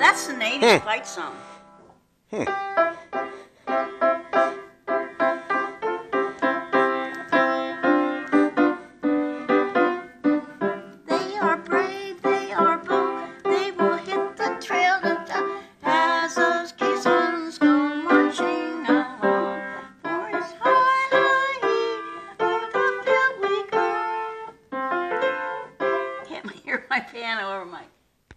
That's the native fight song. They are brave, they are bold, they will hit the trail to die as those gay sons go marching along. For it's high, high, over the field we go. Can't hear my piano over my...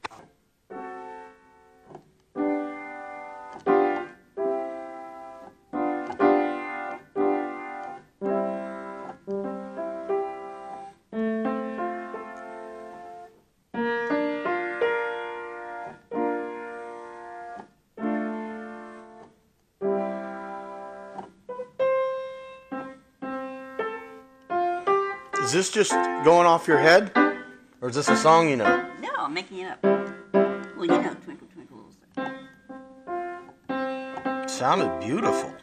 Is this just going off your head? Or is this a song you know? No, I'm making it up. Well, you know, Twinkle, Twinkle, Little Star. Sounded beautiful.